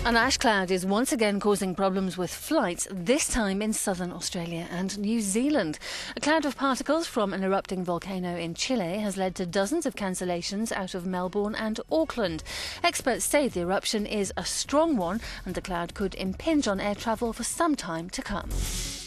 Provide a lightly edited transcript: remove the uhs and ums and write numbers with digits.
An ash cloud is once again causing problems with flights, this time in southern Australia and New Zealand. A cloud of particles from an erupting volcano in Chile has led to dozens of cancellations out of Melbourne and Auckland. Experts say the eruption is a strong one and the cloud could impinge on air travel for some time to come.